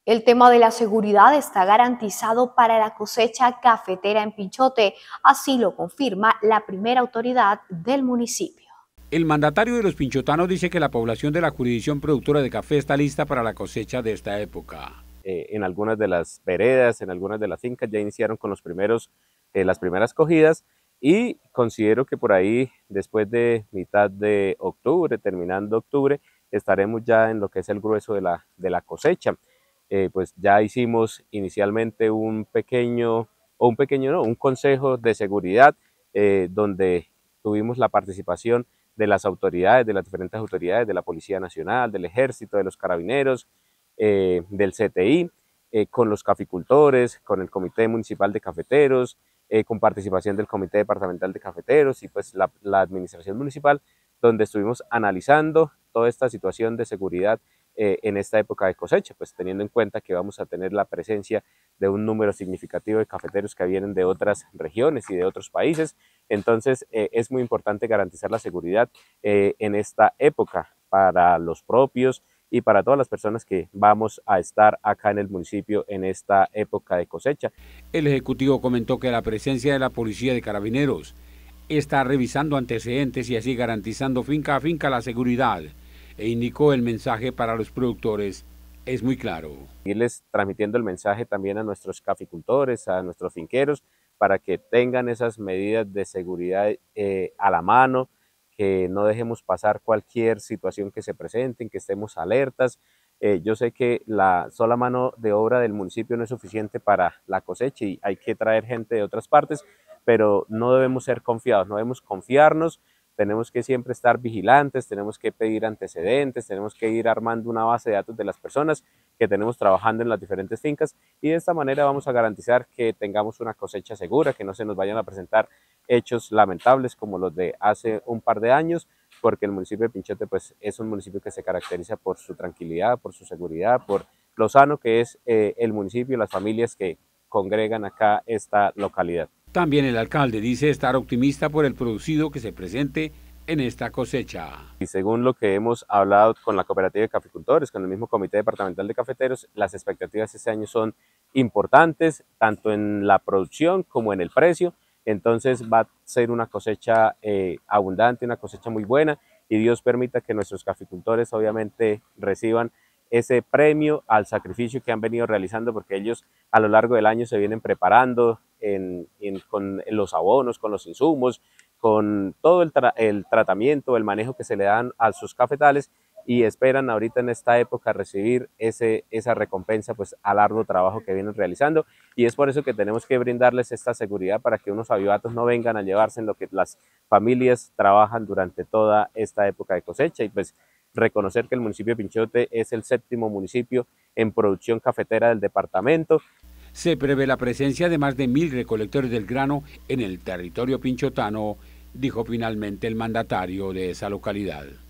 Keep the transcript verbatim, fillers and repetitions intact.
El tema de la seguridad está garantizado para la cosecha cafetera en Pinchote, así lo confirma la primera autoridad del municipio. El mandatario de los pinchotanos dice que la población de la jurisdicción productora de café está lista para la cosecha de esta época. Eh, en algunas de las veredas, en algunas de las fincas ya iniciaron con los primeros, eh, las primeras cogidas, y considero que por ahí, después de mitad de octubre, terminando octubre, estaremos ya en lo que es el grueso de la, de la cosecha. Eh, pues ya hicimos inicialmente un pequeño, o un pequeño no, un consejo de seguridad, eh, donde tuvimos la participación de las autoridades, de las diferentes autoridades, de la Policía Nacional, del Ejército, de los Carabineros, eh, del C T I, eh, con los caficultores, con el Comité Municipal de Cafeteros, eh, con participación del Comité Departamental de Cafeteros y pues la, la Administración Municipal, donde estuvimos analizando toda esta situación de seguridad eh, en esta época de cosecha, pues teniendo en cuenta que vamos a tener la presencia de un número significativo de cafeteros que vienen de otras regiones y de otros países. Entonces eh, es muy importante garantizar la seguridad eh, en esta época para los propios y para todas las personas que vamos a estar acá en el municipio en esta época de cosecha. El ejecutivo comentó que la presencia de la Policía de Carabineros está revisando antecedentes y así garantizando finca a finca la seguridad, e indicó el mensaje para los productores es muy claro. Irles transmitiendo el mensaje también a nuestros caficultores, a nuestros finqueros, para que tengan esas medidas de seguridad eh, a la mano, que no dejemos pasar cualquier situación que se presente, que estemos alertas. Eh, yo sé que la sola mano de obra del municipio no es suficiente para la cosecha y hay que traer gente de otras partes, pero no debemos ser confiados, no debemos confiarnos. Tenemos que siempre estar vigilantes, tenemos que pedir antecedentes, tenemos que ir armando una base de datos de las personas que tenemos trabajando en las diferentes fincas, y de esta manera vamos a garantizar que tengamos una cosecha segura, que no se nos vayan a presentar hechos lamentables como los de hace un par de años, porque el municipio de Pinchote pues, es un municipio que se caracteriza por su tranquilidad, por su seguridad, por lo sano que es eh, el municipio y las familias que congregan acá esta localidad. También el alcalde dice estar optimista por el producido que se presente en esta cosecha. Y según lo que hemos hablado con la cooperativa de caficultores, con el mismo Comité Departamental de Cafeteros, las expectativas este año son importantes, tanto en la producción como en el precio. Entonces va a ser una cosecha eh, abundante, una cosecha muy buena, y Dios permita que nuestros caficultores obviamente reciban ese premio al sacrificio que han venido realizando, porque ellos a lo largo del año se vienen preparando en, en, con los abonos, con los insumos, con todo el, tra el tratamiento, el manejo que se le dan a sus cafetales, y esperan ahorita en esta época recibir ese, esa recompensa pues al arduo trabajo que vienen realizando, y es por eso que tenemos que brindarles esta seguridad para que unos avivatos no vengan a llevarse en lo que las familias trabajan durante toda esta época de cosecha. Y pues reconocer que el municipio de Pinchote es el séptimo municipio en producción cafetera del departamento. Se prevé la presencia de más de mil recolectores del grano en el territorio pinchotano, dijo finalmente el mandatario de esa localidad.